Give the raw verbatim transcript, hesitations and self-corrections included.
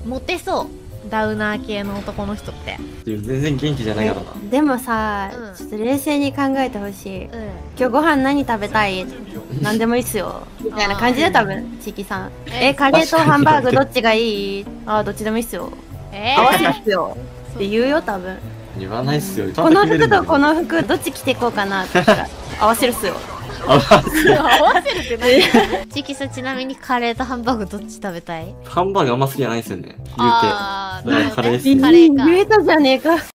モテそうダウナー系の男の人って。 全然元気じゃないからな。 でもさ、 うん、 ちょっと冷静に考えてほしい。 うん、 今日ご飯何食べたい？何でもいいっすよみたいな感じで多分チキさん。えカレーとハンバーグどっちがいい？あーどっちでもいいっすよ。 えー、 合わせるっすよって言うよ多分。 言わないっすよ。 この服とこの服どっち着ていこうかなって言ったら合わせるっすよ。 合わせる。 合わせるって何？チキさんちなみにカレーとハンバーグどっち食べたい？ ハンバーグあんま好きじゃないんですよね。言うて。 あー、 だからカレーっすカレーか。 言えたじゃねえか。